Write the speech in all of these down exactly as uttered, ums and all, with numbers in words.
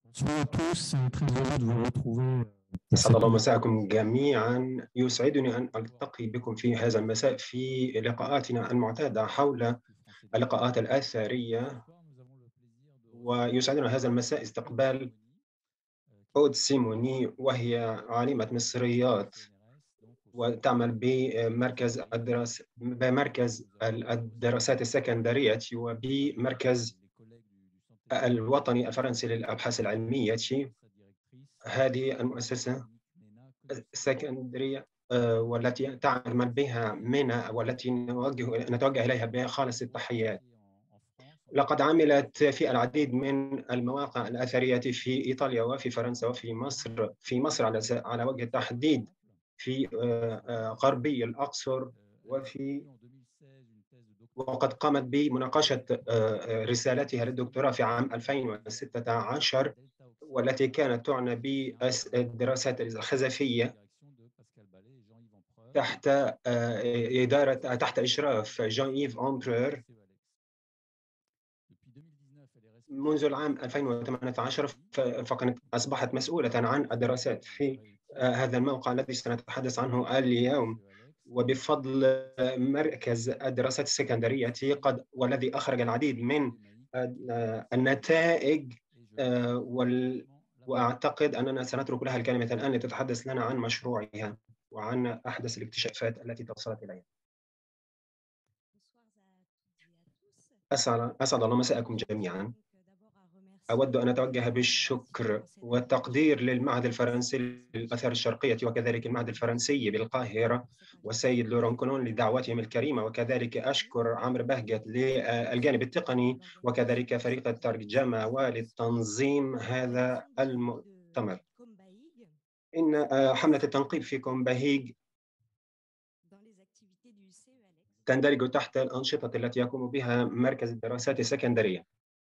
Bonjour à tous, euh, très heureux de vous retrouver euh, pour أسعد cette الله nouvelle. مساءكم جميعا. يسعدني أن ألتقي بكم في هذا المساء في لقاءاتنا المعتادة حول اللقاءات الأثرية. ويسعدنا هذا المساء استقبال أود سيموني، وهي عالمة مصريات وتعمل بمركز الدراسة بمركز الدراسات السكندرية وبمركز الوطني الفرنسي للأبحاث العلمية. هذه المؤسسة السكندرية آه، والتي تعمل بها مينا، والتي نوجه نتوجه إليها بخالص التحيات. لقد عملت في العديد من المواقع الأثرية في إيطاليا وفي فرنسا وفي مصر. في مصر على س- على وجه التحديد في آه، آه، غربي الأقصر. وفي وقد قامت بمناقشة آه، آه، رسالتها للدكتوراه في عام ألفين وستة عشر، والتي كانت تعنى بالدراسات الخزفية تحت آه، إدارة تحت إشراف جان إيف أمبرور منذ العام ألفين وثمانية عشر. ف- فقد أصبحت مسؤولة عن الدراسات في آه، هذا الموقع الذي سنتحدث عنه اليوم. وبفضل آه، مركز الدراسات السكندرية قد والذي أخرج العديد من آه، النتائج. آه، وال- وأعتقد أننا سنترك لها الكلمة الآن لتتحدث لنا عن مشروعها وعن أحدث الاكتشافات التي توصلت إليها. أسعد أسعد الله مساءكم جميعا. أود أن أتوجه بالشكر والتقدير للمعهد الفرنسي للآثار الشرقية، وكذلك المعهد الفرنسي بالقاهرة، والسيد لوران كولون لدعوتهم الكريمة. وكذلك أشكر عمرو بهجت للجانب التقني، وكذلك فريق الترجمة وللتنظيم هذا المؤتمر. إن آه، حملة التنقيب في كومباهيج تندرج تحت الأنشطة التي يقوم بها مركز الدراسات السكندرية.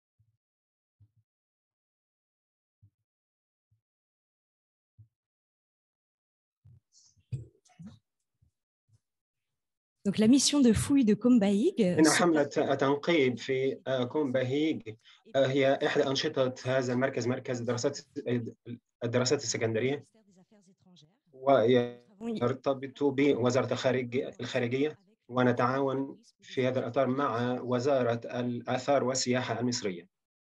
Donc, la mission de fouille de Combahig إن حملة التنقيب في آه، كومباهيج آه، هي إحدى أنشطة هذا المركز، مركز الدراسات الدراسات السكندرية، ويرتبط بوزارة الخارج الخارجية. ونتعاون في هذا الإطار مع وزارة الآثار والسياحة المصرية.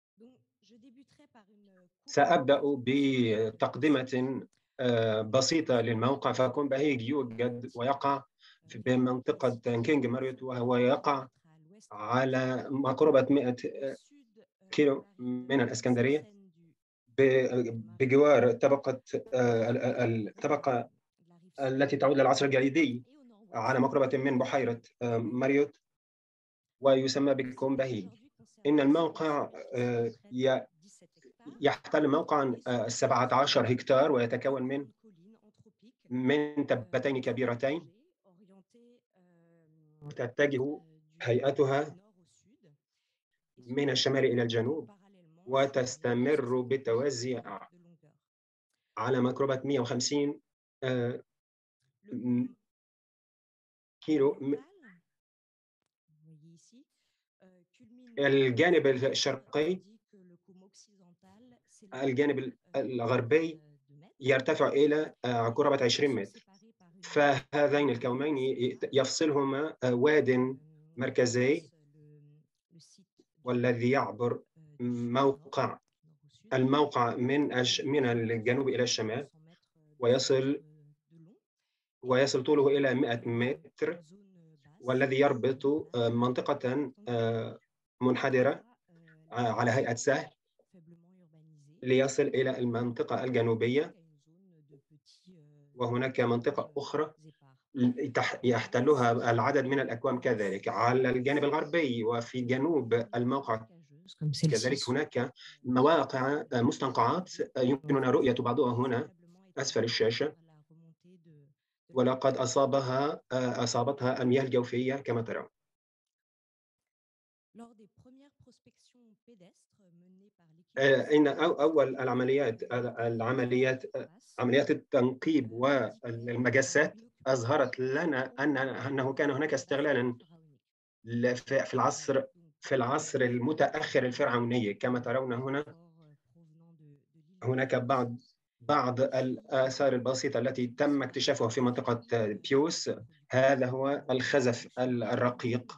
سأبدأ بتقدمة آه، بسيطة للموقع. فكومباهيج يوجد ويقع في- بمنطقة كينج ماريوت، وهو يقع على مقربة مئة كيلو من الإسكندرية، ب- بجوار طبقة آه، ال- ال- الطبقة التي تعود للعصر الجليدي، على مقربة من بحيرة آه، ماريوت، ويسمى بكومباهيج. إن الموقع آه، ي- يحتل موقعا آه، سبعة عشر هكتار، ويتكون من من تبتين كبيرتين تتجه هيئتها من الشمال إلى الجنوب، وتستمر بالتوازي على مقربة مئة وخمسين آه، م- كيلو. م- الجانب الشرقي الجانب الغربي يرتفع إلى آه، قرابة عشرين متر. فهذين الكومين ي- يفصلهما آه، واد مركزي، والذي يعبر موقع الموقع من الش- من الجنوب إلى الشمال، ويصل ويصل طوله إلى مئة متر، والذي يربط آه، منطقة آه، منحدرة آه، على هيئة سهل ليصل إلى المنطقة الجنوبية. وهناك منطقة أخرى تح- يحتلها العدد من الأكوام كذلك على الجانب الغربي. وفي جنوب الموقع كذلك هناك مواقع آه، مستنقعات آه، يمكننا رؤية بعضها هنا أسفل الشاشة، ولقد أصابها آه، أصابتها المياه الجوفية كما ترون. آه، إن أو- أول العمليات العمليات آه، عمليات التنقيب والمجسات أظهرت لنا أن أنه كان هناك استغلالا ل- في في العصر في العصر المتأخر الفرعوني كما ترون هنا. هناك بعض بعض الآثار البسيطة التي تم اكتشافها في منطقة بيوس. هذا هو الخزف الرقيق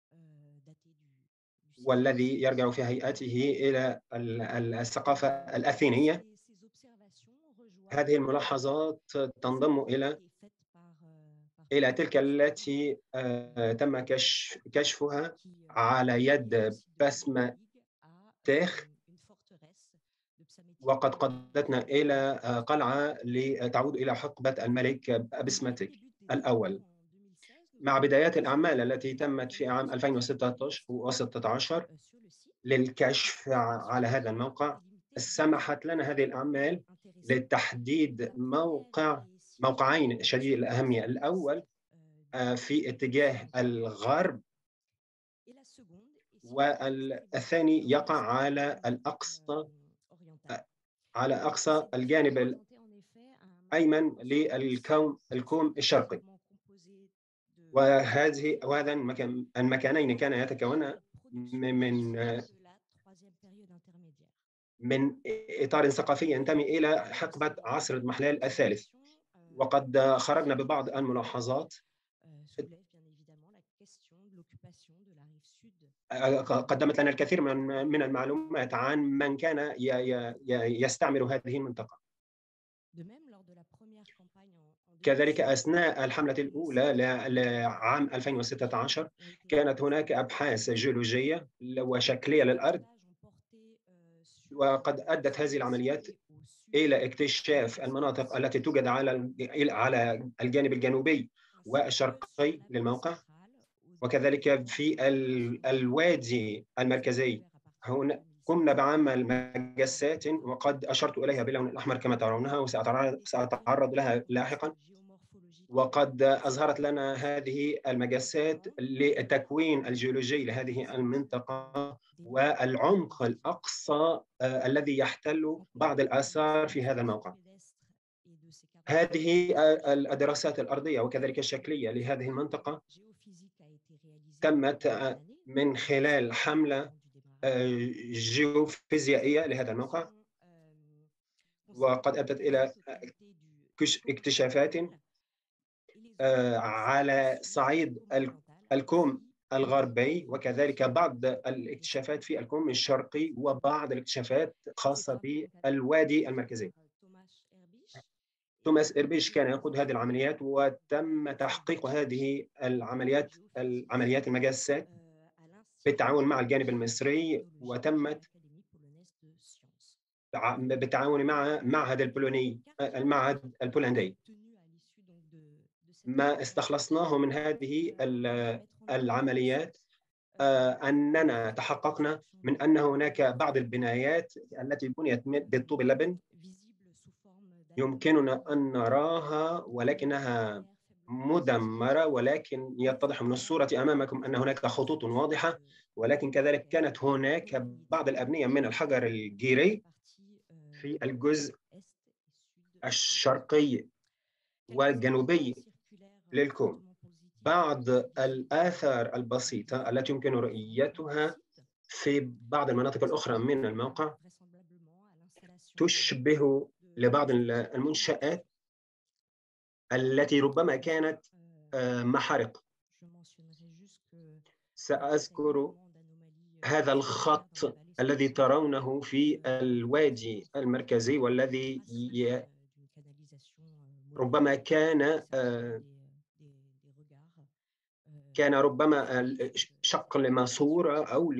والذي يرجع في هيئته إلى الثقافة الأثينية. هذه الملاحظات تنضم إلى إلى تلك التي تم كشف كشفها على يد بسمة تيخ، وقد قادتنا إلى قلعة لتعود إلى حقبة الملك بسمتك الأول. مع بدايات الأعمال التي تمت في عام ألفين وستة عشر للكشف على هذا الموقع، سمحت لنا هذه الأعمال لتحديد موقع موقعين شديد الأهمية. الأول في اتجاه الغرب، والثاني يقع على الأقصى على أقصى الجانب الأيمن للكوم الكوم الشرقي. وهذه وهذا المكان المكانين كان يتكون من من إطار ثقافي ينتمي إلى حقبة عصر الاضمحلال الثالث. وقد خرجنا ببعض الملاحظات قدمت لنا الكثير من من المعلومات عن من كان يستعمر هذه المنطقة. كذلك أثناء الحملة الأولى لعام ألفين وستة عشر كانت هناك أبحاث جيولوجية وشكلية للأرض، وقد أدت هذه العمليات إلى اكتشاف المناطق التي توجد على على الجانب الجنوبي والشرقي للموقع، وكذلك في الوادي المركزي. هنا قمنا بعمل مجسات وقد أشرت إليها باللون الأحمر كما ترونها، وسأتعرض لها لاحقا. وقد أظهرت لنا هذه المجسات لتكوين الجيولوجي لهذه المنطقة والعمق الأقصى الذي يحتل بعض الآثار في هذا الموقع. هذه الدراسات الأرضية وكذلك الشكلية لهذه المنطقة تمت من خلال حملة جيوفيزيائية لهذا الموقع، وقد أدت إلى اكتشافات على صعيد الكوم الغربي، وكذلك بعض الاكتشافات في الكوم الشرقي، وبعض الاكتشافات خاصة بالوادي المركزي. توماس إربيش كان يقود هذه العمليات، وتم تحقيق هذه العمليات العمليات المجسات بالتعاون مع الجانب المصري، وتمت بالتعاون مع معهد البولوني المعهد البولندي. ما استخلصناه من هذه العمليات أننا تحققنا من أن هناك بعض البنايات التي بنيت بالطوب اللبن يمكننا أن نراها ولكنها مدمرة، ولكن يتضح من الصورة أمامكم أن هناك خطوط واضحة. ولكن كذلك كانت هناك بعض الأبنية من الحجر الجيري في الجزء الشرقي والجنوبي للكوم. بعض الآثار البسيطة التي يمكن رؤيتها في بعض المناطق الأخرى من الموقع تشبه لبعض المنشآت التي ربما كانت محارق. سأذكر هذا الخط الذي ترونه في الوادي المركزي، والذي ربما كان كان ربما شق لماسورة أو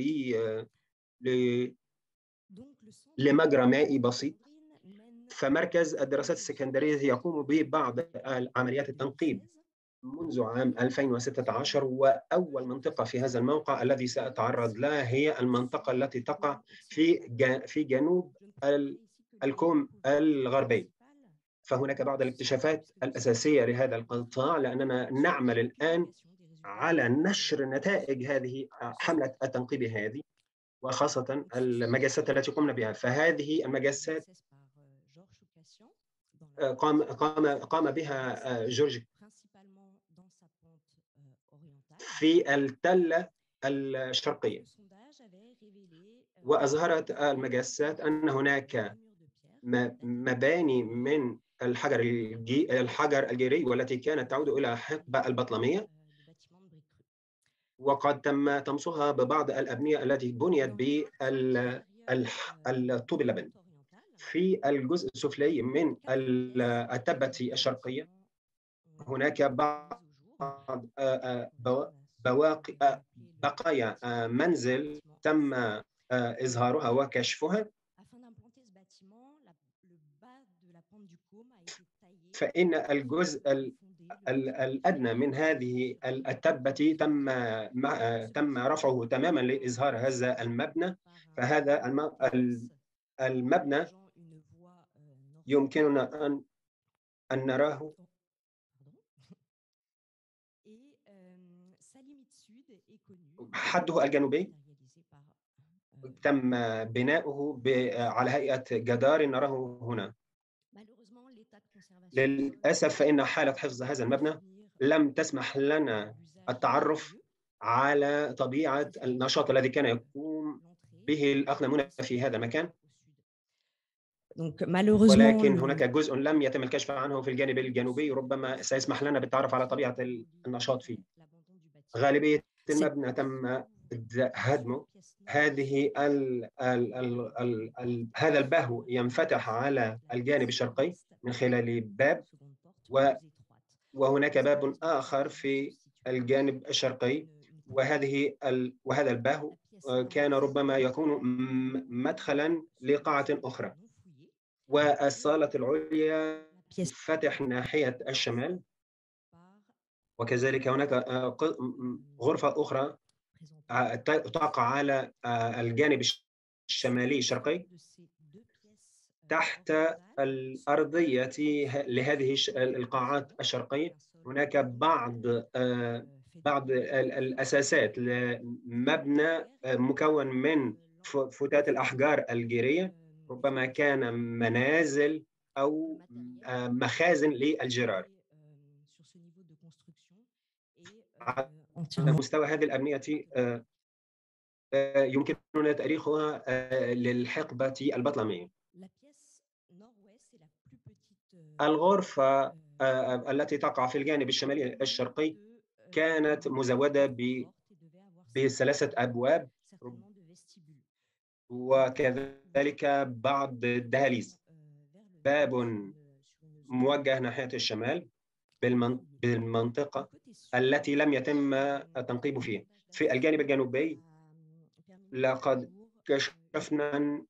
لمجرى مائي بسيط. فمركز الدراسات السكندرية يقوم ببعض عمليات التنقيب منذ عام ألفين وستة عشر، وأول منطقة في هذا الموقع الذي سأتعرض لها هي المنطقة التي تقع في في جنوب الكوم الغربي. فهناك بعض الاكتشافات الأساسية لهذا القطاع، لأننا نعمل الآن على نشر نتائج هذه حملة التنقيب هذه، وخاصة المجسات التي قمنا بها. فهذه المجسات قام قام قام بها جورج في التلة الشرقية، وأظهرت المجسات أن هناك مباني من الحجر الحجر الجيري والتي كانت تعود إلى حقبة البطلمية، وقد تم تمسها ببعض الأبنية التي بنيت بالطوب اللبني. في الجزء السفلي من التبة الشرقية هناك بعض بواقي بقايا منزل تم إظهارها وكشفها، فإن الجزء الأدنى من هذه التبة تم تم رفعه تماما لإظهار هذا المبنى. فهذا المبنى يمكننا أن أن نراه حده الجنوبي تم بناؤه على هيئة جدار نراه هنا. للأسف فإن حالة حفظ هذا المبنى لم تسمح لنا التعرف على طبيعة النشاط الذي كان يقوم به الأقدمون في هذا المكان، ولكن هناك جزء لم يتم الكشف عنه في الجانب الجنوبي، ربما سيسمح لنا بالتعرف على طبيعة النشاط فيه. غالبية المبنى تم هدمه. هذه ال ال ال ال ال هذا الباهو ينفتح على الجانب الشرقي من خلال باب، وهناك باب آخر في الجانب الشرقي، وهذه ال وهذا الباهو كان ربما يكون مدخلا لقاعة أخرى. والصالة العليا فتح ناحية الشمال، وكذلك هناك غرفة أخرى تقع على الجانب الشمالي الشرقي تحت الأرضية لهذه القاعات الشرقية. هناك بعض بعض الأساسات لمبنى مكون من فتات الأحجار الجيرية، ربما كان منازل أو مخازن للجرار. على مستوى هذه الأبنية يمكننا تاريخها للحقبة البطلمية. الغرفة التي تقع في الجانب الشمالي الشرقي كانت مزودة بثلاثة أبواب، وكذلك بعض الدهاليز. باب موجه ناحية الشمال بالمنطقة التي لم يتم التنقيب فيها. في الجانب الجنوبي لقد كشفنا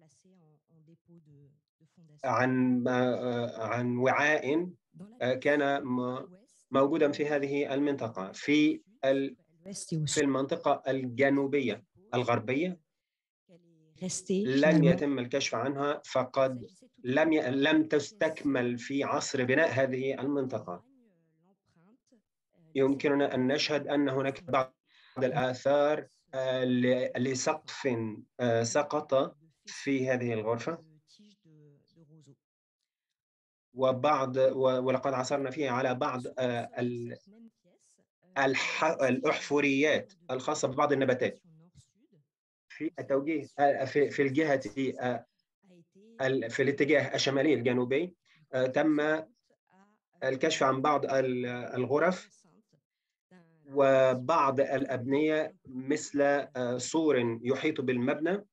عن عن وعاء كان موجودا في هذه المنطقة في في المنطقة الجنوبية الغربية. لم يتم الكشف عنها، فقد لم ي... لم تستكمل في عصر بناء هذه المنطقة. يمكننا أن نشهد أن هناك بعض الآثار لسقف سقط في هذه الغرفة، وبعض ولقد عثرنا فيه على بعض الأحفوريات الخاصة ببعض النباتات. في التوجيه في في الجهة في الاتجاه الشمالي الجنوبي تم الكشف عن بعض الغرف وبعض الأبنية مثل سور يحيط بالمبنى.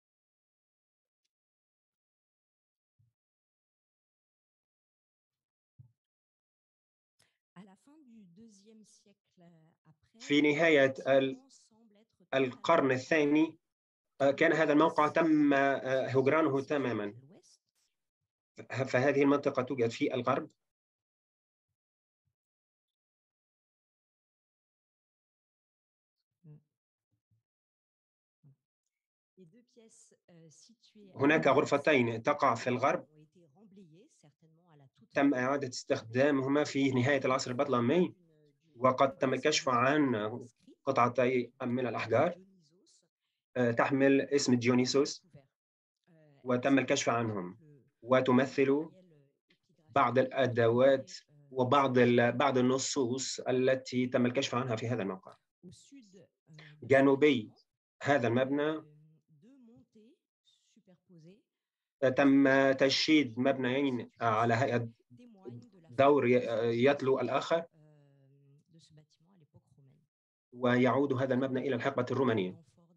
في نهاية القرن الثاني كان هذا الموقع تم هجرانه تماما، فهذه المنطقة توجد في الغرب. هناك غرفتين تقع في الغرب تم إعادة استخدامهما في نهاية العصر البطلمي، وقد تم الكشف عن قطعتي من الأحجار تحمل اسم ديونيسوس، وتم الكشف عنهم، وتمثل بعض الأدوات وبعض بعض النصوص التي تم الكشف عنها في هذا الموقع. جنوبي هذا المبنى تم تشييد مبنيين على هيئة دور يتلو الآخر، ويعود هذا المبنى إلى الحقبة الرومانية.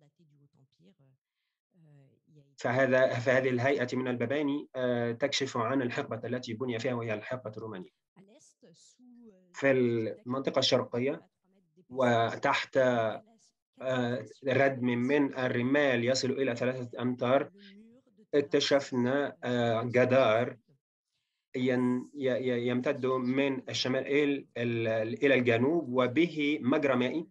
فهذا فهذه الهيئة من المباني تكشف عن الحقبة التي بني فيها، وهي الحقبة الرومانية. في المنطقة الشرقية وتحت ردم من الرمال يصل إلى ثلاثة أمتار، اكتشفنا جدار يمتد من الشمال إلى الجنوب، وبه مجرى مائي،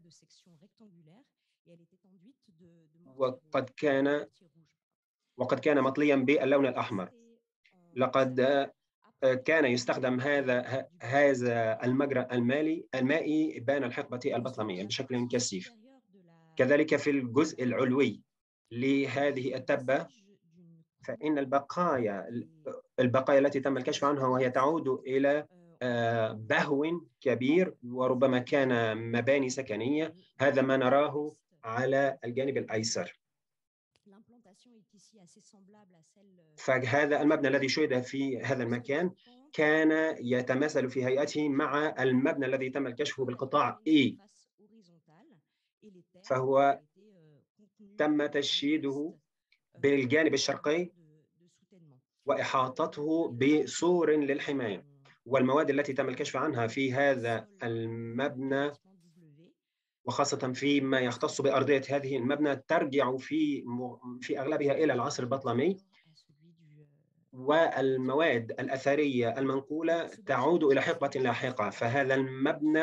وقد كان وقد كان مطليا باللون الأحمر. لقد كان يستخدم هذا هذا المجرى المالي المائي بين الحقبة البطلمية بشكل كثيف. كذلك في الجزء العلوي لهذه التبة، فإن البقايا البقايا التي تم الكشف عنها وهي تعود إلى بهو كبير، وربما كان مباني سكنية. هذا ما نراه على الجانب الأيسر. فهذا المبنى الذي شهد في هذا المكان كان يتماثل في هيئته مع المبنى الذي تم الكشف بالقطاع إي، فهو تم تشييده بالجانب الشرقي وإحاطته بسور للحماية. والمواد التي تم الكشف عنها في هذا المبنى، وخاصة فيما يختص بأرضية هذه المبنى، ترجع في في أغلبها إلى العصر البطلمي، والمواد الأثرية المنقولة تعود إلى حقبة لاحقة. فهذا المبنى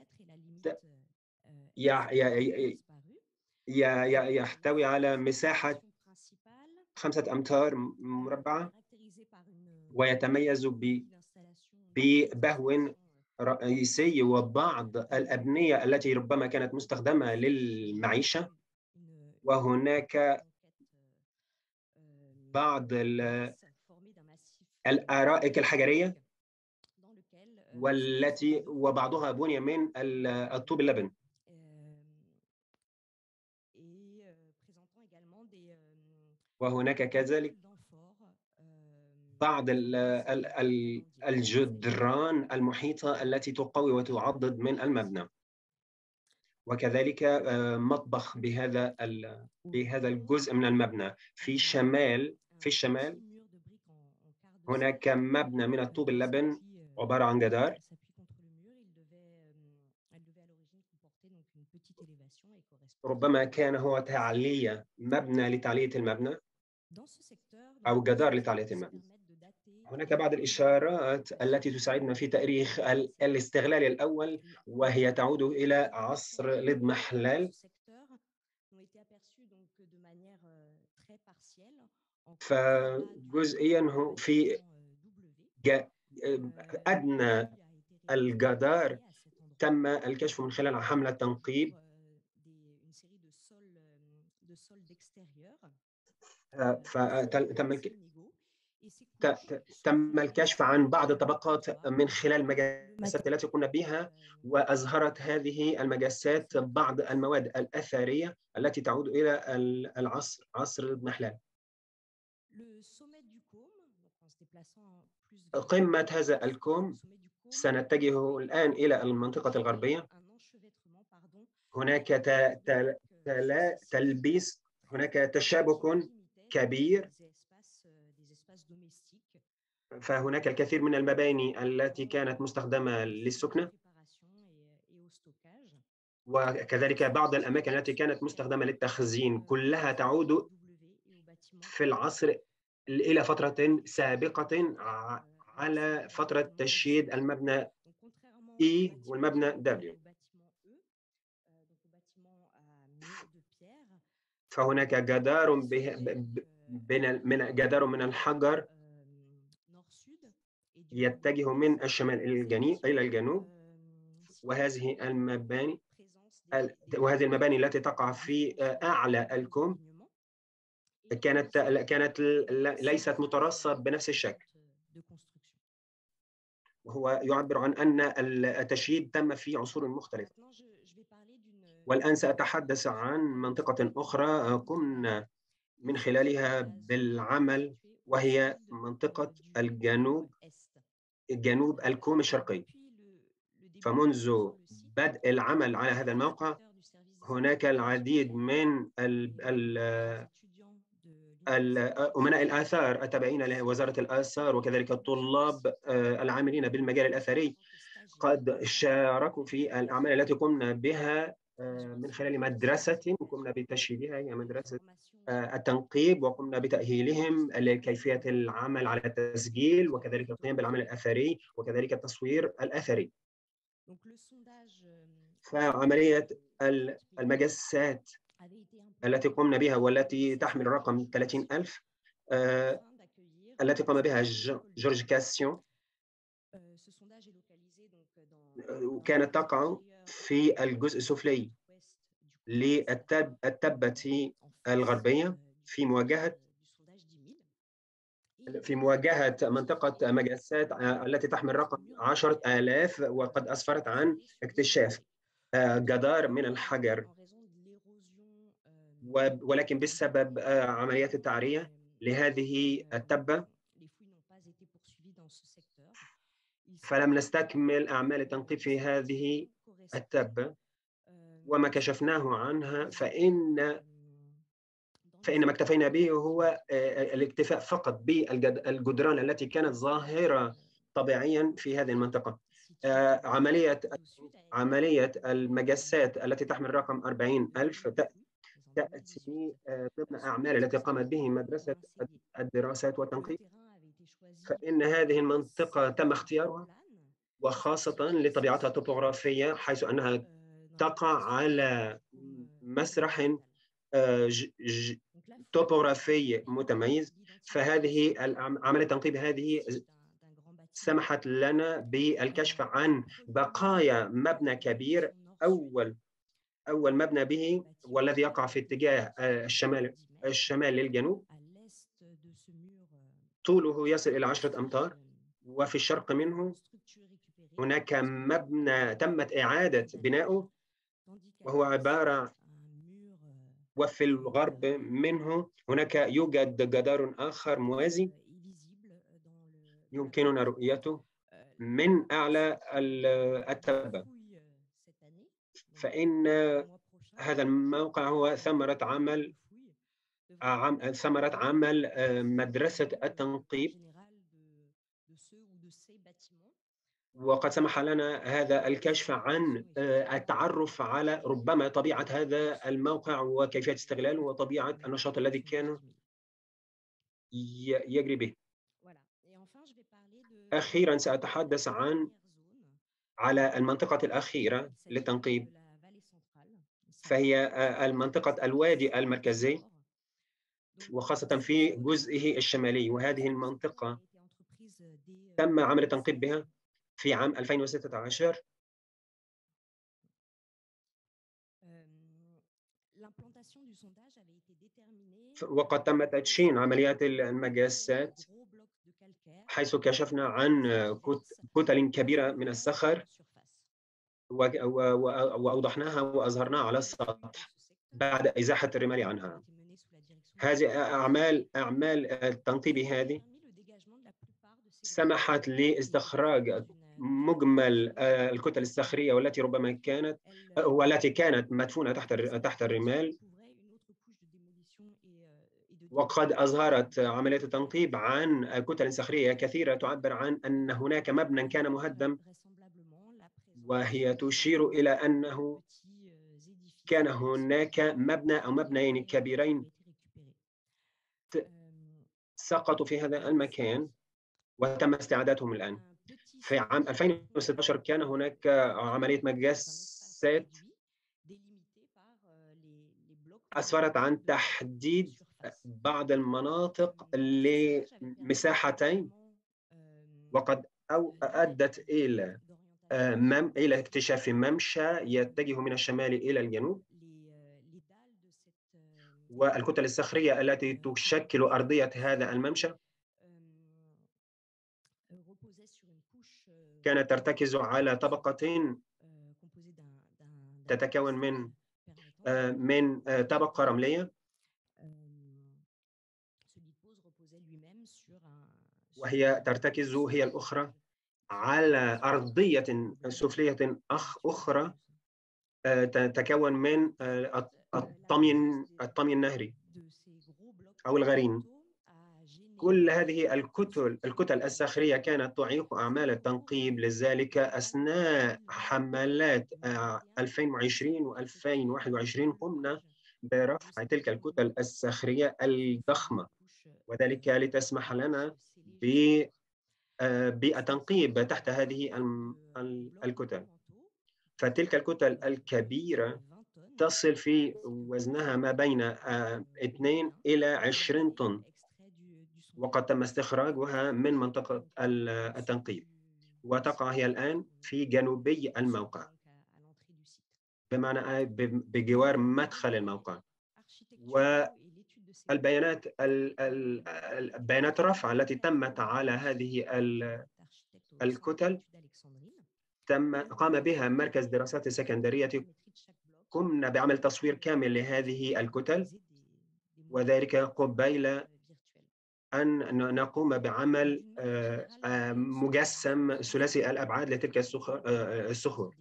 يحتوي على مساحة خمسة أمتار مربعة، ويتميز ببهو رئيسي وبعض الأبنية التي ربما كانت مستخدمة للمعيشة، وهناك بعض الآرائك الحجرية والتي وبعضها بني من الطوب اللبن. وهناك كذلك بعض الجدران المحيطة التي تقوي وتعضد من المبنى، وكذلك مطبخ بهذا بهذا الجزء من المبنى. في الشمال في الشمال هناك مبنى من الطوب اللبن عبارة عن جدار، ربما كان هو تعلية مبنى لتعلية المبنى أو جدار لتعلية المبنى. هناك بعض الإشارات التي تساعدنا في تاريخ الاستغلال الأول، وهي تعود إلى عصر الإضمحلال. فجزئيا في أدنى الجدار تم الكشف من خلال حملة تنقيب، فتم تم الكشف عن بعض الطبقات من خلال المجسات التي قمنا بها، وأظهرت هذه المجسات بعض المواد الأثرية التي تعود إلى العصر عصر الإضمحلال. قمة هذا الكوم سنتجه الآن إلى المنطقة الغربية. هناك تلبيس، هناك تشابك كبير، فهناك الكثير من المباني التي كانت مستخدمة للسكنة، وكذلك بعض الأماكن التي كانت مستخدمة للتخزين، كلها تعود في العصر إلى فترة سابقة على فترة تشييد المبنى E والمبنى W. فهناك جدار من جدار من الحجر يتجه من الشمال إلى الجنوب، وهذه المباني وهذه المباني التي تقع في أعلى الكوم كانت كانت ليست مترصة بنفس الشكل، وهو يعبر عن أن التشييد تم في عصور مختلفة. والآن سأتحدث عن منطقة أخرى قمنا من خلالها بالعمل وهي منطقة الجنوب جنوب الكوم الشرقي. فمنذ بدء العمل على هذا الموقع هناك العديد من ال ال أمناء الآثار التابعين لوزارة الآثار وكذلك الطلاب العاملين بالمجال الأثري قد شاركوا في الأعمال التي قمنا بها من خلال مدرسة قمنا بتشييدها، هي مدرسة التنقيب، وقمنا بتأهيلهم لكيفية العمل على التسجيل وكذلك القيام بالعمل الأثري وكذلك التصوير الأثري. فعملية المجسات التي قمنا بها والتي تحمل رقم ثلاثين ألف آه، التي قام بها جورج كاسيون كانت تقع في الجزء السفلي للتبة الغربية في مواجهة في مواجهة منطقة مجسات التي تحمل رقم عشرة آلاف، وقد أسفرت عن اكتشاف جدار من الحجر، ولكن بسبب عمليات التعرية لهذه التبة فلم نستكمل أعمال التنقيب في هذه التبة. وما كشفناه عنها فإن فإن ما اكتفينا به هو الاكتفاء فقط بالجدران التي كانت ظاهرة طبيعيا في هذه المنطقة. عملية عملية المجسات التي تحمل رقم أربعين ألف تأتي ضمن أعمال التي قامت به مدرسة الدراسات والتنقيب، فإن هذه المنطقة تم اختيارها وخاصة لطبيعتها الطبوغرافية، حيث أنها تقع على مسرح طبوغرافي متميز. فهذه عملية التنقيب هذه سمحت لنا بالكشف عن بقايا مبنى كبير، أول أول مبنى به والذي يقع في اتجاه الشمال الشمال للجنوب، طوله يصل إلى عشرة أمتار، وفي الشرق منه هناك مبنى تمت إعادة بناؤه وهو عبارة، وفي الغرب منه هناك يوجد جدار آخر موازي يمكننا رؤيته من أعلى التبة. فإن هذا الموقع هو ثمرة عمل ثمرة عمل مدرسة التنقيب، وقد سمح لنا هذا الكشف عن التعرف على ربما طبيعة هذا الموقع وكيفية استغلاله وطبيعة النشاط الذي كان يجري به. أخيرا سأتحدث عن على المنطقة الأخيرة للتنقيب، فهي المنطقة الوادي المركزي وخاصة في جزئه الشمالي، وهذه المنطقة تم عمل التنقيب بها في عام ألفين وستة عشر. وقد تم تدشين عمليات المجسات حيث كشفنا عن كتل كبيرة من الصخر وأوضحناها وأظهرناها على السطح بعد إزاحة الرمال عنها. هذه أعمال أعمال التنقيب هذه سمحت لاستخراج مجمل الكتل الصخرية والتي ربما كانت والتي كانت مدفونة تحت تحت الرمال، وقد أظهرت عملية التنقيب عن كتل صخرية كثيرة تعبر عن أن هناك مبنى كان مهدم، وهي تشير إلى أنه كان هناك مبنى أو مبنيين كبيرين سقطوا في هذا المكان وتم استعادتهم الآن. في عام ألفين وستة عشر كان هناك عملية مجسات أسفرت عن تحديد بعض المناطق لمساحتين، وقد أو أدت إلى مم إلى اكتشاف ممشى يتجه من الشمال إلى الجنوب، والكتل الصخرية التي تشكل أرضية هذا الممشى كانت ترتكز على طبقة تتكون من من طبقة رملية وهي ترتكز هي الأخرى على أرضية سفلية أخرى تتكون من الطمي الطمي النهري أو الغرين. كل هذه الكتل الكتل الصخرية كانت تعيق أعمال التنقيب، لذلك أثناء حملات ألفين وعشرين و ألفين وواحد وعشرين قمنا برفع تلك الكتل الصخرية الضخمة، وذلك لتسمح لنا بالتنقيب تحت هذه الكتل. فتلك الكتل الكبيرة تصل في وزنها ما بين اثنين إلى عشرين طن، وقد تم استخراجها من منطقة التنقيب، وتقع هي الآن في جنوبي الموقع، بمعنى بجوار مدخل الموقع. والبيانات البيانات الرفع التي تمت على هذه الكتل تم قام بها مركز دراسات السكندرية. قمنا بعمل تصوير كامل لهذه الكتل، وذلك قبيل أن نقوم بعمل مجسم ثلاثي الأبعاد لتلك الصخور.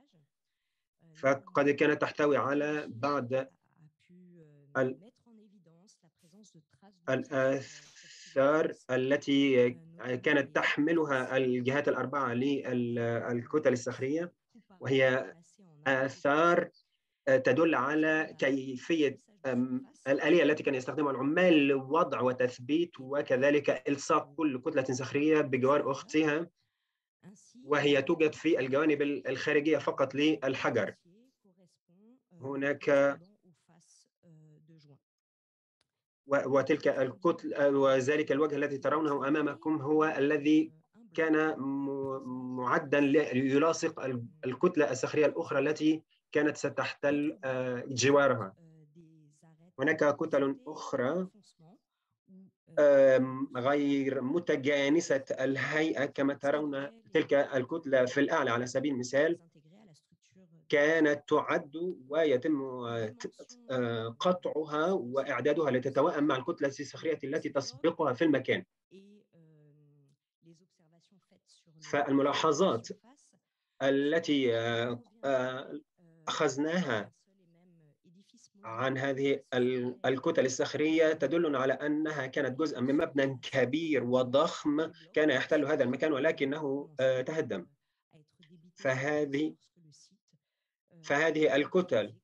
فقد كانت تحتوي على بعض الآثار التي كانت تحملها الجهات الأربعة للكتل الصخرية، وهي آثار تدل على كيفية الآلية التي كان يستخدمها العمال لوضع وتثبيت وكذلك إلصاق كل كتلة صخرية بجوار أختها، وهي توجد في الجوانب الخارجية فقط للحجر. هناك وتلك الكتل وذلك الوجه الذي ترونه أمامكم هو الذي كان معدا ليلاصق الكتلة الصخرية الأخرى التي كانت ستحتل جوارها. هناك كتل أخرى غير متجانسة الهيئة كما ترون. تلك الكتلة في الأعلى على سبيل المثال كانت تعد ويتم قطعها وإعدادها لتتوائم مع الكتلة الصخرية التي تسبقها في المكان. فالملاحظات التي أخذناها عن هذه الكتل الصخرية تدلنا على أنها كانت جزءا من مبنى كبير وضخم كان يحتل هذا المكان ولكنه تهدم. فهذه فهذه الكتل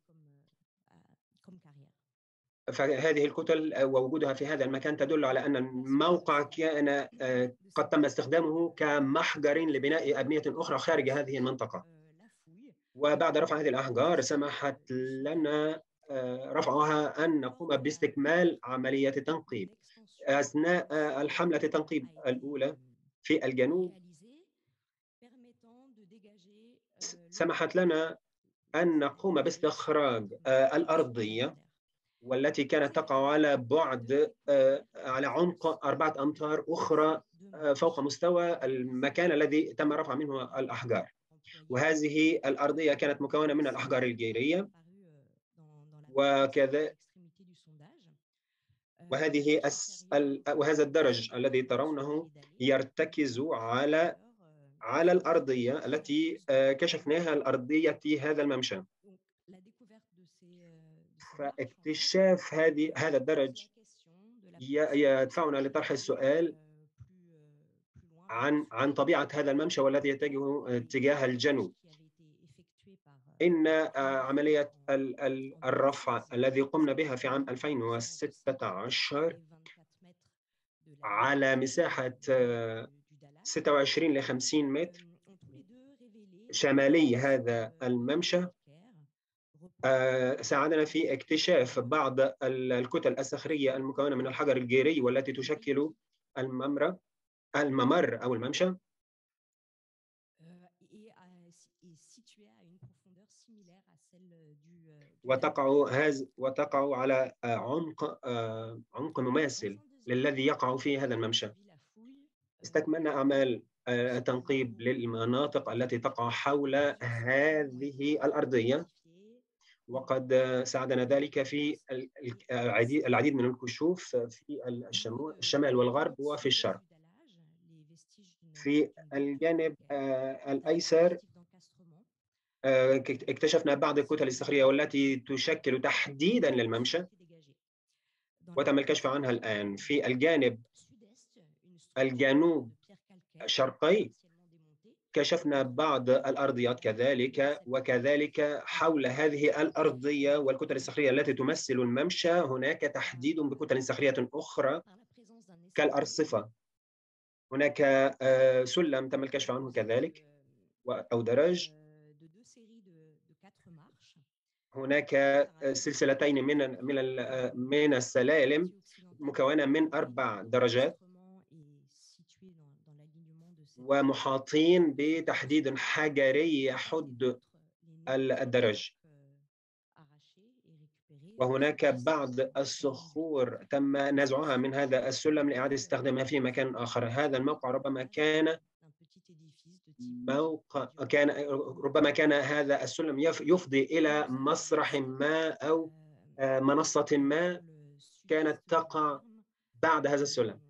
فهذه الكتل ووجودها في هذا المكان تدل على أن الموقع كان قد تم استخدامه كمحجر لبناء أبنية أخرى خارج هذه المنطقة. وبعد رفع هذه الأحجار سمحت لنا رفعها أن نقوم باستكمال عملية التنقيب. أثناء الحملة التنقيب الأولى في الجنوب سمحت لنا أن نقوم باستخراج الأرضية والتي كانت تقع على بعد على عمق أربعة أمتار أخرى فوق مستوى المكان الذي تم رفع منه الأحجار. وهذه الأرضية كانت مكونة من الأحجار الجيرية وكذا. وهذه وهذا الدرج الذي ترونه يرتكز على على الأرضية التي كشفناها، الأرضية هذا الممشى. فاكتشاف هذه هذا الدرج يدفعنا لطرح السؤال عن عن طبيعة هذا الممشى والذي يتجه اتجاه الجنوب. إن عملية الرفع الذي قمنا بها في عام ألفين وستة عشر على مساحة ستة وعشرين إلى خمسين متر شمالي هذا الممشى ساعدنا في اكتشاف بعض الكتل الصخرية المكونة من الحجر الجيري والتي تشكل الممر الممر أو الممشى، وتقع هذا وتقع على عمق عمق مماثل للذي يقع فيه هذا الممشى. استكملنا أعمال تنقيب للمناطق التي تقع حول هذه الأرضية، وقد ساعدنا ذلك في العديد من الكشوف في الشمال والغرب وفي الشرق. في الجانب الأيسر اكتشفنا بعض الكتل الصخرية والتي تشكل تحديداً للممشى وتم الكشف عنها الآن. في الجانب الجنوب الشرقي كشفنا بعض الأرضيات كذلك، وكذلك حول هذه الأرضية والكتل الصخرية التي تمثل الممشى هناك تحديد بكتل صخرية أخرى كالأرصفة. هناك سلم تم الكشف عنه كذلك أو درج. هناك سلسلتين من من من السلالم مكونة من أربع درجات ومحاطين بتحديد حجري يحد الدرج. وهناك بعض الصخور تم نزعها من هذا السلم لإعادة استخدامها في مكان آخر. هذا الموقع ربما كان موقع كان ربما كان هذا السلم يفضي إلى مسرح ما أو منصة ما كانت تقع بعد هذا السلم.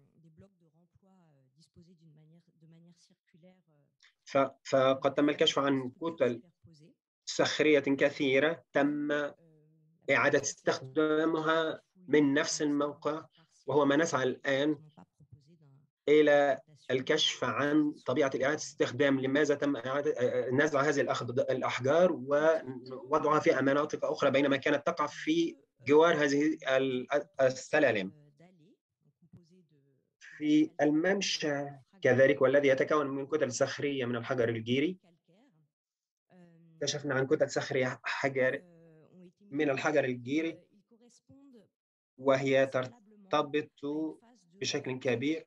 فقد تم الكشف عن كتل صخرية كثيرة تم إعادة استخدامها من نفس الموقع، وهو ما نسعى الآن إلى الكشف عن طبيعة إعادة الاستخدام. لماذا تم إعادة نزع هذه الأحجار ووضعها في مناطق أخرى بينما كانت تقع في جوار هذه السلالم؟ في الممشى كذلك والذي يتكون من كتل صخرية من الحجر الجيري كشفنا عن كتل صخرية حجر من الحجر الجيري وهي ترتبط بشكل كبير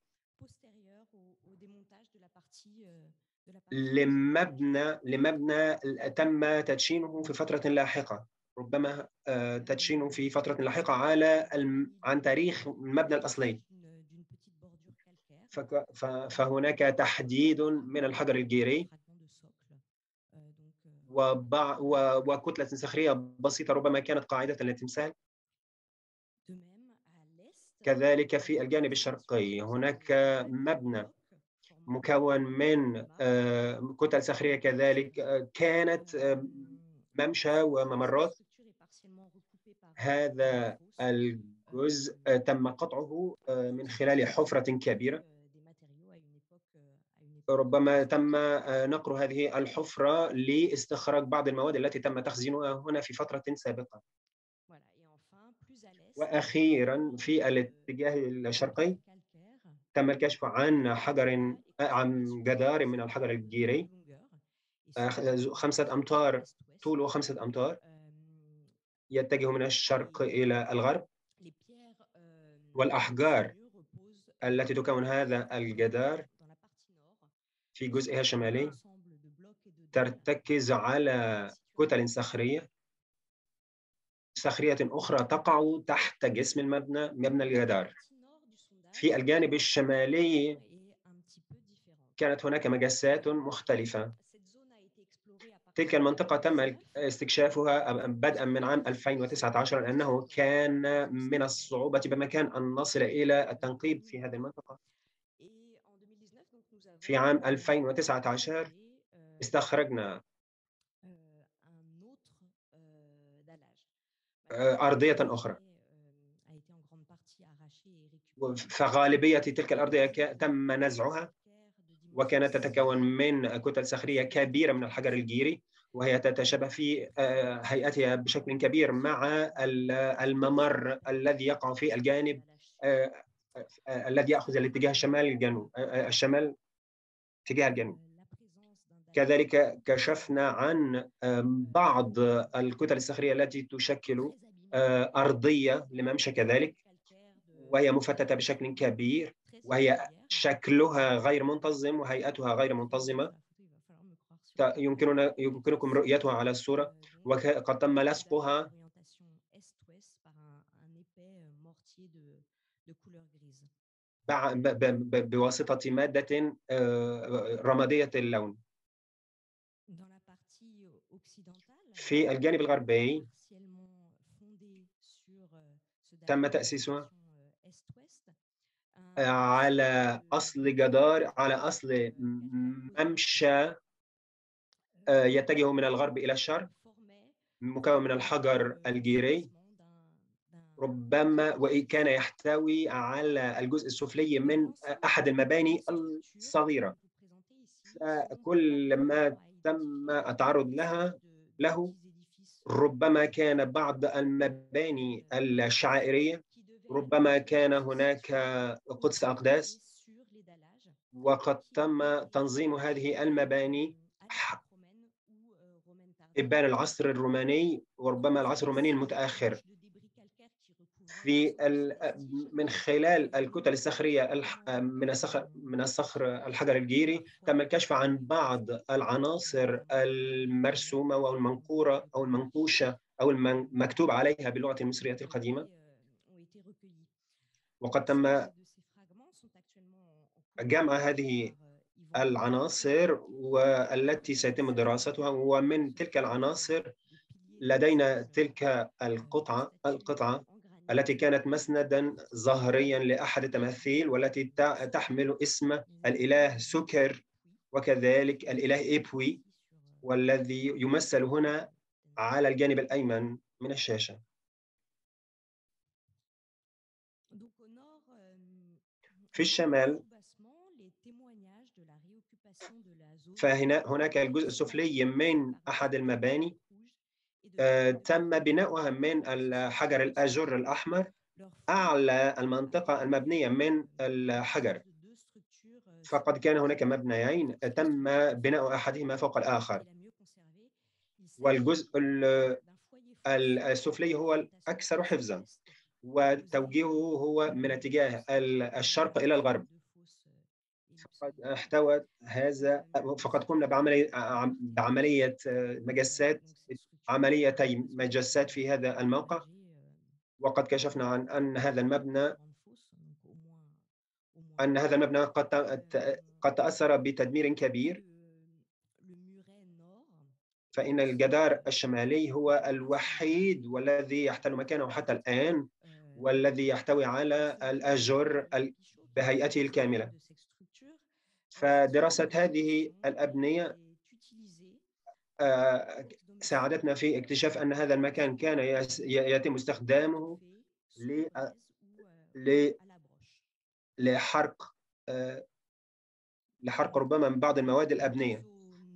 لمبنى لمبنى تم تدشينه في فترة لاحقة، ربما تدشينه في فترة لاحقة على عن تاريخ المبنى الأصلي. فهناك تحديد من الحجر الجيري وكتلة صخرية بسيطة ربما كانت قاعدة للتمثال. كذلك في الجانب الشرقي هناك مبنى مكون من كتل صخرية كذلك كانت ممشى وممرات. هذا الجزء تم قطعه من خلال حفرة كبيرة، ربما تم نقر هذه الحفرة لاستخراج بعض المواد التي تم تخزينها هنا في فترة سابقة. وأخيرا في الاتجاه الشرقي تم الكشف عن حجر عن جدار من الحجر الجيري خمسة أمتار طوله خمسة أمتار يتجه من الشرق إلى الغرب. والأحجار التي تكون هذا الجدار في جزئها الشمالي ترتكز على كتل صخرية صخرية أخرى تقع تحت جسم المبنى مبنى الجدار. في الجانب الشمالي كانت هناك مجسات مختلفة. تلك المنطقة تم استكشافها بدءا من عام ألفين وتسعة عشر لأنه كان من الصعوبة بمكان أن نصل إلى التنقيب في هذه المنطقة. في عام ألفين وتسعة عشر استخرجنا أرضية أخرى، فغالبية تلك الأرضية تم نزعها وكانت تتكون من كتل صخرية كبيرة من الحجر الجيري وهي تتشابه في هيئتها بشكل كبير مع الممر الذي يقع في الجانب الذي يأخذ الاتجاه الشمال الجنوب الشمال اتجاه الجنوب. كذلك كشفنا عن بعض الكتل الصخرية التي تشكل أرضية لممشى كذلك وهي مفتتة بشكل كبير وهي شكلها غير منتظم وهيئتها غير منتظمة. يمكننا يمكنكم رؤيتها على الصورة وقد تم لصقها بواسطة مادة رمادية اللون. في الجانب الغربي تم تأسيسها على أصل جدار، على أصل ممشى يتجه من الغرب إلى الشرق، مكون من الحجر الجيري، ربما وكان يحتوي على الجزء السفلي من أحد المباني الصغيرة. كل ما تم التعرض لها له ربما كان بعض المباني الشعائرية، ربما كان هناك قدس أقداس، وقد تم تنظيم هذه المباني إبان العصر الروماني وربما العصر الروماني المتأخر. في من خلال الكتل الصخرية من الصخر من الصخر الحجر الجيري تم الكشف عن بعض العناصر المرسومة أو المنقورة أو المنقوشة أو المكتوب عليها باللغة المصرية القديمة، وقد تم جمع هذه العناصر والتي سيتم دراستها. ومن تلك العناصر لدينا تلك القطعة القطعة التي كانت مسندا ظهريا لأحد التماثيل، والتي تحمل اسم الإله سكر وكذلك الإله إيبوي، والذي يمثل هنا على الجانب الأيمن من الشاشة. في الشمال فهنا هناك الجزء السفلي من أحد المباني تم بناؤها من الحجر الأجر الأحمر. أعلى المنطقة المبنية من الحجر، فقد كان هناك مبنيين تم بناء أحدهما فوق الآخر، والجزء السفلي هو الأكثر حفظا، وتوجيهه هو من اتجاه الشرق إلى الغرب. فقد احتوت هذا فقد قمنا بعملية بعملية مجسات عمليتي مجسات في هذا الموقع، وقد كشفنا عن أن هذا المبنى أن هذا المبنى قد قد تأثر بتدمير كبير. فإن الجدار الشمالي هو الوحيد والذي يحتل مكانه حتى الآن، والذي يحتوي على الأجر بهيئته الكاملة. فدراسة هذه الأبنية ساعدتنا في اكتشاف أن هذا المكان كان يتم استخدامه لحرق لحرق ربما من بعض المواد الأبنية.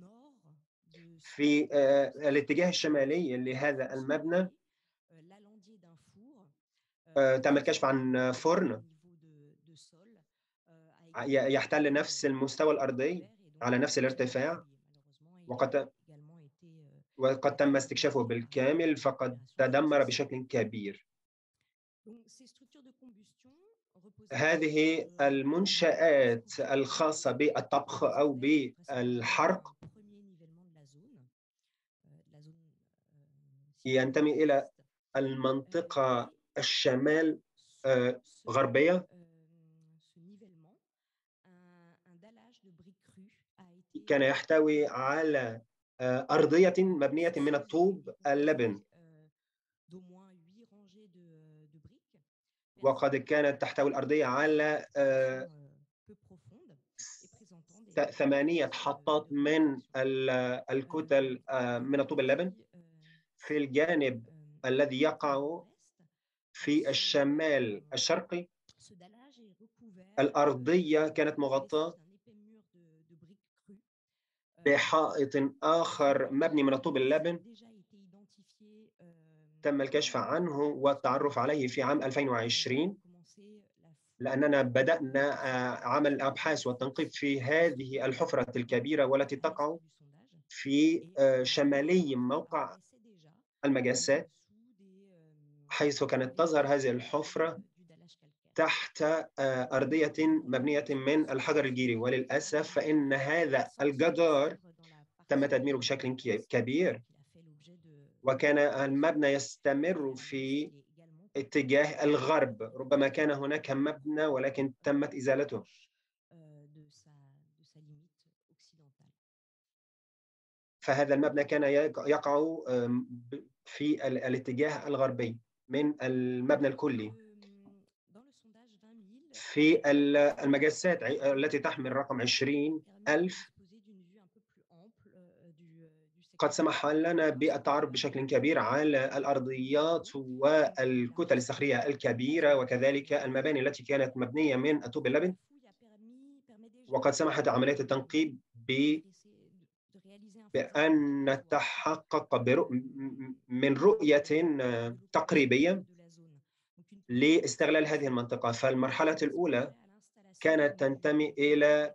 في الاتجاه الشمالي لهذا المبنى تم الكشف عن فرن يحتل نفس المستوى الأرضي على نفس الارتفاع، وقد وقد تم استكشافه بالكامل، فقد تدمر بشكل كبير. هذه المنشآت الخاصة بالطبخ أو بالحرق ينتمي إلى المنطقة الشمال غربية. كان يحتوي على أرضية مبنية من الطوب اللبن، وقد كانت تحتوي الأرضية على ثمانية حطات من الكتل من الطوب اللبن. في الجانب الذي يقع في الشمال الشرقي الأرضية كانت مغطاة بحائط آخر مبني من الطوب اللبن تم الكشف عنه والتعرف عليه في عام ألفين وعشرين، لأننا بدأنا عمل الأبحاث والتنقيب في هذه الحفرة الكبيرة والتي تقع في شمالي موقع المجسات، حيث كانت تظهر هذه الحفرة تحت أرضية مبنية من الحجر الجيري. وللأسف فإن هذا الجدار تم تدميره بشكل كبير، وكان المبنى يستمر في اتجاه الغرب. ربما كان هناك مبنى ولكن تمت إزالته. فهذا المبنى كان يقع في الاتجاه الغربي. من المبنى الكلي. في المجسات التي تحمل رقم عشرين ألف قد سمح لنا بالتعرف بشكل كبير على الأرضيات والكتل الصخرية الكبيرة وكذلك المباني التي كانت مبنية من الطوب اللبن، وقد سمحت عملية التنقيب بأن نتحقق من رؤية تقريبية لاستغلال هذه المنطقة. فالمرحلة الأولى كانت تنتمي إلى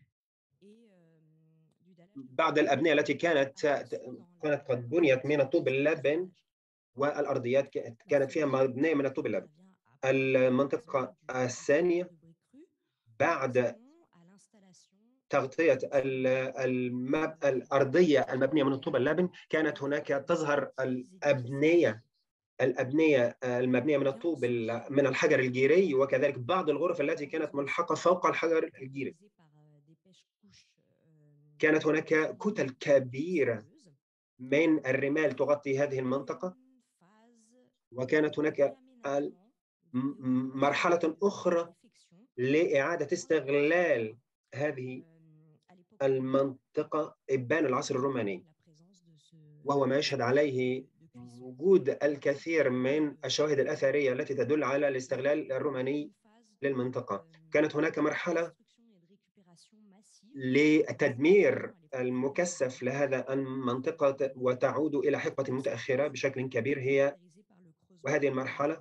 بعض الأبنية التي كانت كانت قد بنيت من الطوب اللبن والأرضيات كانت فيها مبنية من الطوب اللبن. المنطقة الثانية بعد تغطية المب... الأرضية المبنية من الطوب اللبن كانت هناك تظهر الأبنية الأبنية المبنية من الطوب من الحجر الجيري، وكذلك بعض الغرف التي كانت ملحقة فوق الحجر الجيري. كانت هناك كتل كبيرة من الرمال تغطي هذه المنطقة، وكانت هناك مرحلة أخرى لإعادة استغلال هذه المنطقة إبان العصر الروماني، وهو ما يشهد عليه وجود الكثير من الشواهد الأثرية التي تدل على الاستغلال الروماني للمنطقة. كانت هناك مرحلة لتدمير المكثف لهذا المنطقة وتعود إلى حقبة متأخرة بشكل كبير، هي وهذه المرحلة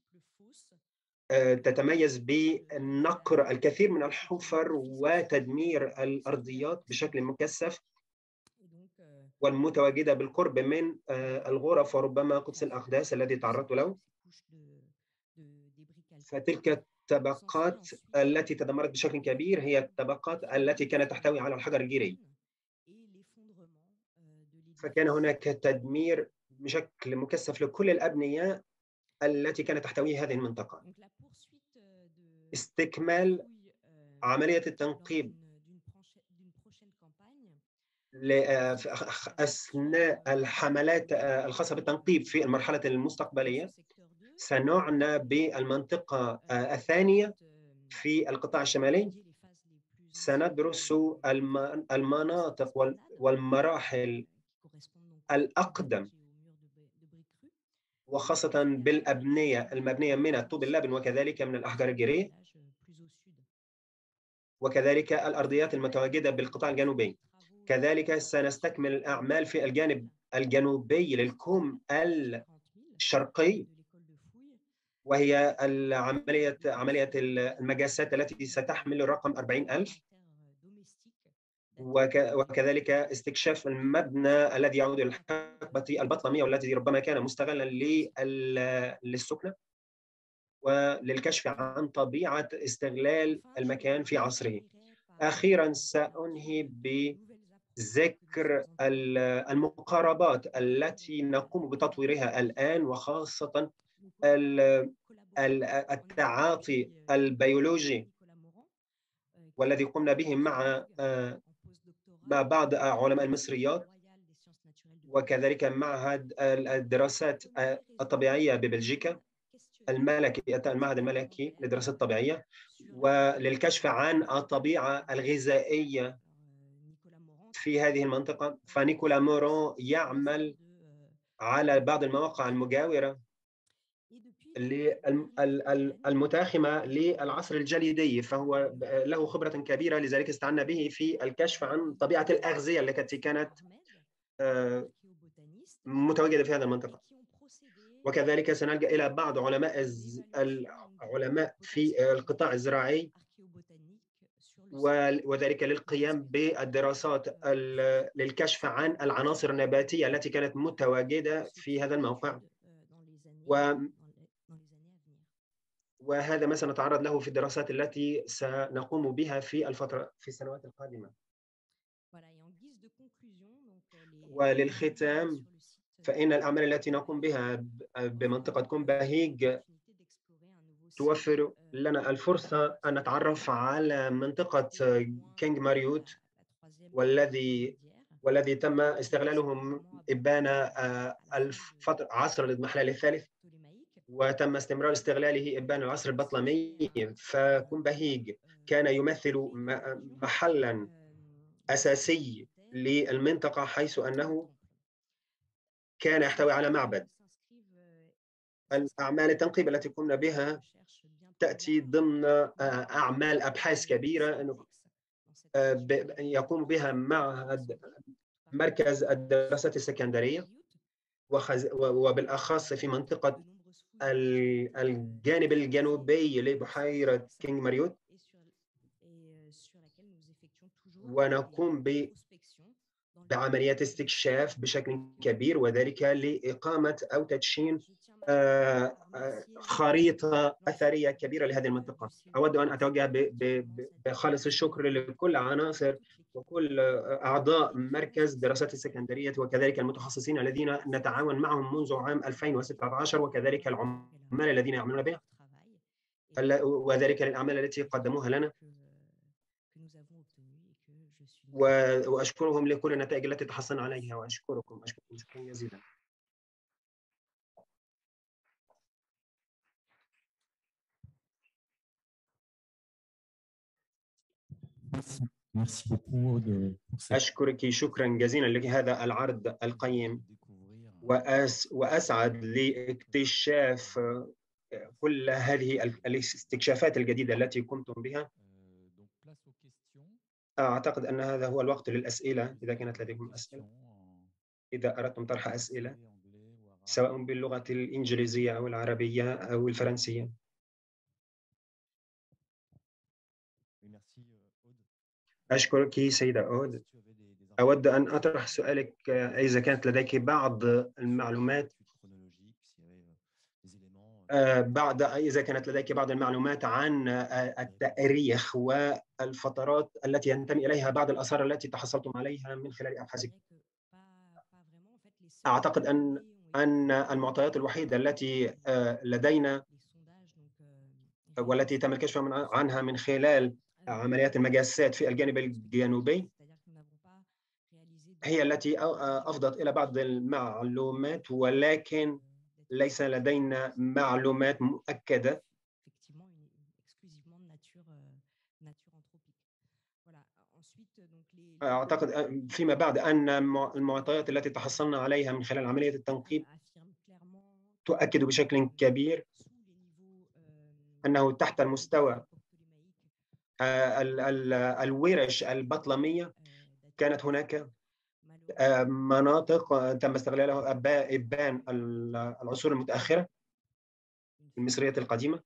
تتميز بنقر الكثير من الحفر وتدمير الأرضيات بشكل مكثف، والمتواجدة بالقرب من الغرف وربما قدس الأقداس الذي تعرضت له. فتلك الطبقات التي تدمرت بشكل كبير هي الطبقات التي كانت تحتوي على الحجر الجيري، فكان هناك تدمير بشكل مكثف لكل الأبنية التي كانت تحتوي هذه المنطقة. استكمال عملية التنقيب أثناء الحملات الخاصة بالتنقيب في المرحلة المستقبلية سنعنى بالمنطقة الثانية في القطاع الشمالي. سندرس المناطق والمراحل الأقدم، وخاصة بالأبنية المبنية من الطوب اللبن وكذلك من الأحجار الجيرية، وكذلك الأرضيات المتواجدة بالقطاع الجنوبي. كذلك سنستكمل الأعمال في الجانب الجنوبي للكوم الشرقي، وهي العملية عملية المجاسات التي ستحمل الرقم أربعين ألف، وكذلك استكشاف المبنى الذي يعود إلى الحقبة البطلمية والذي ربما كان مستغلا للسكنة وللكشف عن طبيعة استغلال المكان في عصره. أخيرا سأنهي بذكر المقاربات التي نقوم بتطويرها الآن، وخاصة التعاطي البيولوجي والذي قمنا به مع مع بعض علماء المصريات، وكذلك معهد الدراسات الطبيعية ببلجيكا الملكي، المعهد الملكي للدراسات الطبيعية وللكشف عن الطبيعة الغذائية في هذه المنطقة. فنيكولا مورون يعمل على بعض المواقع المجاورة المتاخمة للعصر الجليدي، فهو له خبرة كبيرة، لذلك استعنا به في الكشف عن طبيعة الأغذية التي كانت متواجدة في هذه المنطقة. وكذلك سنلجأ إلى بعض علماء العلماء في القطاع الزراعي، وذلك للقيام بالدراسات للكشف عن العناصر النباتية التي كانت متواجدة في هذا الموقع، و وهذا ما سنتعرض له في الدراسات التي سنقوم بها في الفترة في السنوات القادمة. وللختام، فإن الأعمال التي نقوم بها بمنطقة كومباهيغ توفر لنا الفرصة أن نتعرف على منطقة كينغ ماريوت، والذي والذي تم استغلاله إبان الفترة عصر الاضمحلال الثالث، وتم استمرار استغلاله إبان العصر البطلمي. فكومباهيغ كان يمثل محلا أساسي للمنطقة، حيث أنه كان يحتوي على معبد. الأعمال التنقيب التي قمنا بها تأتي ضمن أعمال أبحاث كبيرة يقوم بها معهد مركز الدراسات السكندرية، وبالأخص في منطقة الجانب الجنوبي لبحيرة كينغ ماريوت، ونقوم بعمليات استكشاف بشكل كبير، وذلك لإقامة أو تدشين خريطة أثرية كبيرة لهذه المنطقة. أود أن أتوجه بخالص الشكر لكل عناصر وكل أعضاء مركز دراسات السكندرية، وكذلك المتخصصين الذين نتعاون معهم منذ عام ألفين وستة عشر، وكذلك العمال الذين يعملون بها، وذلك للأعمال التي قدموها لنا، وأشكرهم لكل النتائج التي تحصلنا عليها. وأشكركم أشكركم شكرا جزيلا. أشكرك شكرا جزيلا لهذا العرض القيم، وأس وأسعد لاكتشاف كل هذه الاستكشافات الجديدة التي قمتم بها. أعتقد أن هذا هو الوقت للأسئلة، إذا كانت لديكم أسئلة، إذا أردتم طرح أسئلة سواء باللغة الإنجليزية أو العربية أو الفرنسية. أشكرك سيدة أود. أود أن أطرح سؤالك إذا كانت لديك بعض المعلومات بعد إذا كانت لديك بعض المعلومات عن التاريخ والفترات التي ينتمي إليها بعض الآثار التي تحصلتم عليها من خلال أبحاثكم. أعتقد أن أن المعطيات الوحيدة التي لدينا والتي تم الكشف عنها من خلال عمليات المجسات في الجانب الجنوبي هي التي أفضت إلى بعض المعلومات، ولكن ليس لدينا معلومات مؤكدة. أعتقد فيما بعد أن المعطيات التي تحصلنا عليها من خلال عملية التنقيب تؤكد بشكل كبير أنه تحت المستوى الورش البطلمية كانت هناك مناطق تم استغلالها إبان العصور المتأخرة المصرية القديمة،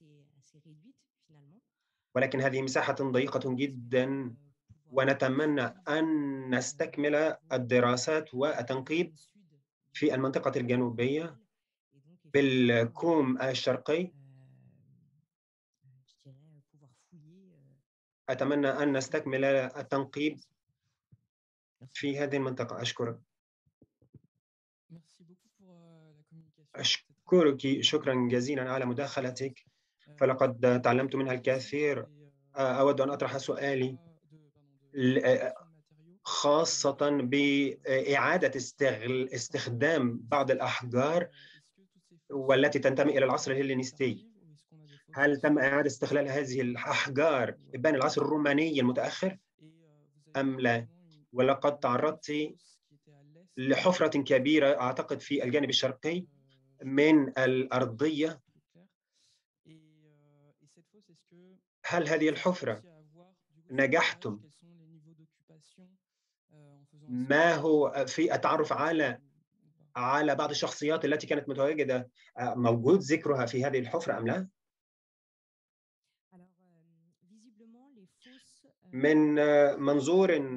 ولكن هذه مساحة ضيقة جدا، ونتمنى أن نستكمل الدراسات والتنقيب في المنطقة الجنوبية بالكوم الشرقي. أتمنى أن نستكمل التنقيب في هذه المنطقة. أشكرك. أشكرك شكرا جزيلا على مداخلتك، فلقد تعلمت منها الكثير. أود أن أطرح سؤالي خاصة بإعادة استخدام بعض الأحجار والتي تنتمي إلى العصر الهلينستي. هل تم إعادة استغلال هذه الأحجار إبان العصر الروماني المتأخر أم لا؟ ولقد تعرضت لحفرة كبيرة أعتقد في الجانب الشرقي من الأرضية. هل هذه الحفرة نجحتم ما هو في التعرف على على بعض الشخصيات التي كانت متواجدة، موجود ذكرها في هذه الحفرة أم لا؟ من منظور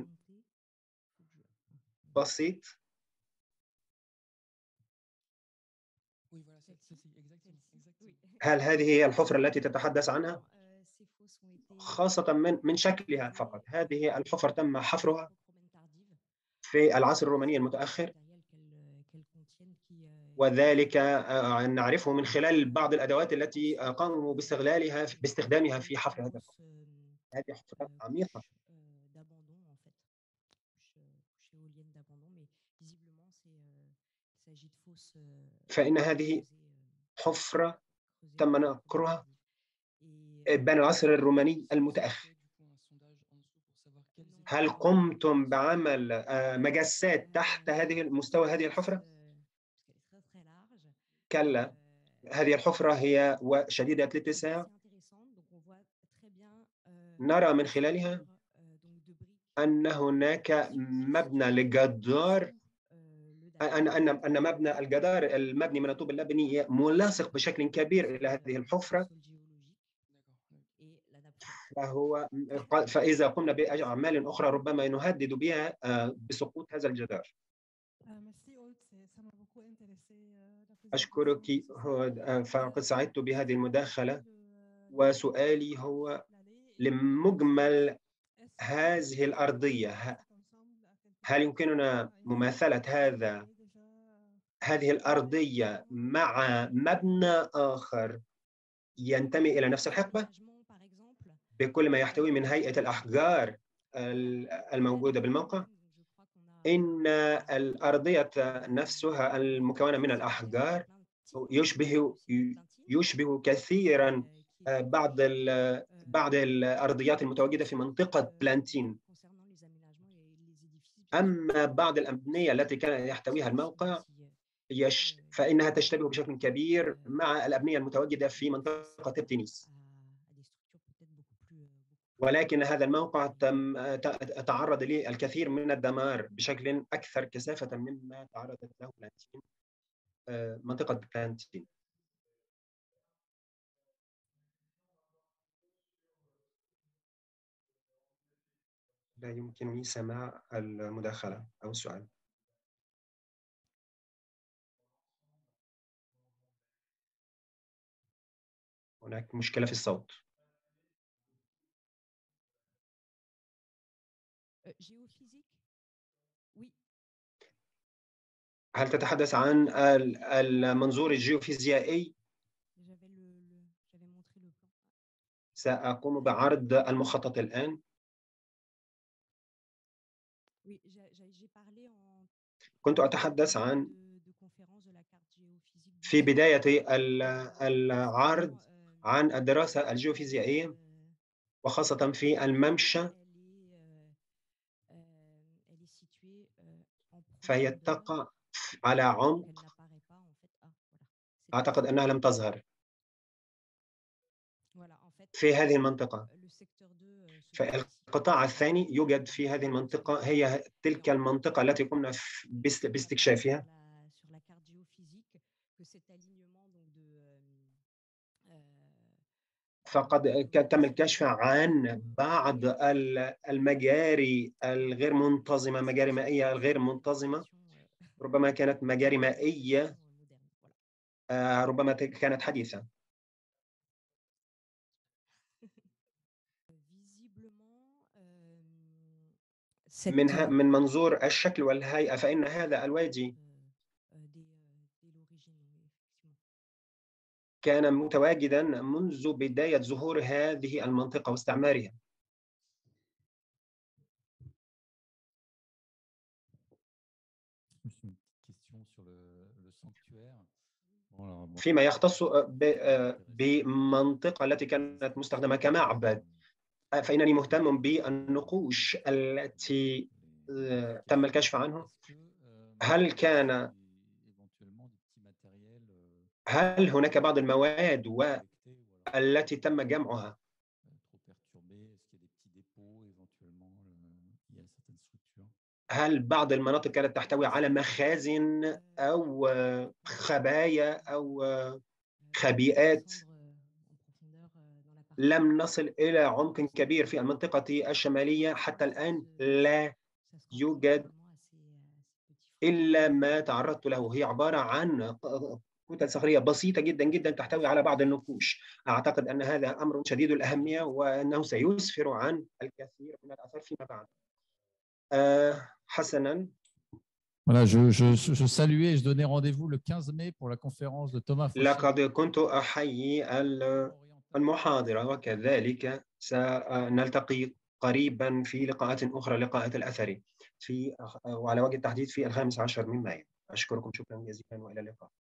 بسيط، هل هذه هي الحفرة التي تتحدث عنها؟ خاصة من من شكلها فقط. هذه الحفر تم حفرها في العصر الروماني المتأخر، وذلك نعرفه من خلال بعض الأدوات التي قاموا باستغلالها باستخدامها في حفر هذا الحفر. هذه حفرات عميقة. فإن هذه حفرة تم نقرها بين العصر الروماني المتأخر. هل قمتم بعمل مجسات تحت هذه المستوى هذه الحفرة؟ كلا، هذه الحفرة هي شديدة الاتساع، نرى من خلالها أن هناك مبنى للجدار، أن أن أن مبنى الجدار المبني من الطوب اللبني ملاصق بشكل كبير إلى هذه الحفرة، فهو فإذا قمنا بأعمال أخرى ربما نهدد بها بسقوط هذا الجدار. أشكرك، فقد سعدت بهذه المداخلة، وسؤالي هو لمجمل هذه الأرضية، هل يمكننا مماثلة هذا هذه الأرضية مع مبنى آخر ينتمي إلى نفس الحقبة بكل ما يحتوي من هيئة الأحجار الموجودة بالموقع؟ إن الأرضية نفسها المكونة من الأحجار يشبه يشبه كثيرا بعض بعض الأرضيات المتواجدة في منطقة بلانتين. أما بعض الأبنية التي كان يحتويها الموقع يش فإنها تشتبه بشكل كبير مع الأبنية المتواجدة في منطقة تبتينيس، ولكن هذا الموقع تم تعرض للكثير من الدمار بشكل أكثر كثافة مما تعرضت له بلانتين، منطقة بلانتين. لا يمكنني سماع المداخلة أو السؤال. هناك مشكلة في الصوت. هل تتحدث عن المنظور الجيوفيزيائي؟ سأقوم بعرض المخطط الآن. كنت أتحدث عن في بداية العرض عن الدراسة الجيوفيزيائية، وخاصة في الممشى، فهي تقع على عمق أعتقد أنها لم تظهر في هذه المنطقة. فالقطاع الثاني يوجد في هذه المنطقة، هي تلك المنطقة التي قمنا باستكشافها. فقد تم الكشف عن بعض المجاري الغير منتظمة، مجاري مائية الغير منتظمة، ربما كانت مجاري مائية، ربما كانت حديثة. من من منظور الشكل والهيئة فإن هذا الوادي كان متواجدا منذ بداية ظهور هذه المنطقة واستعمارها. فيما يختص بمنطقة التي كانت مستخدمة كمعبد، فإنني مهتم بالنقوش التي تم الكشف عنه. هل كان هل هناك بعض المواد والتي تم جمعها؟ هل بعض المناطق كانت تحتوي على مخازن أو خبايا أو خبيئات؟ لم نصل إلى عمق كبير في المنطقة الشمالية حتى الآن، لا يوجد إلا ما تعرضت له، هي عبارة عن كتل صخرية بسيطة جدا جدا تحتوي على بعض النقوش. أعتقد أن هذا أمر شديد الأهمية وأنه سيسفر عن الكثير من الآثار فيما بعد. أه حسنا. Voilà, je, je, je saluais et je donnais rendez-vous le quinze mai pour la conférence de Thomas Fauché. لقد كنت أحيي المحاضرة، وكذلك سنلتقي قريبا في لقاءات أخرى، لقاءات الأثري في وعلى وجه التحديد في الخامس عشر من مايو. أشكركم شكرا جزيلا وإلى اللقاء.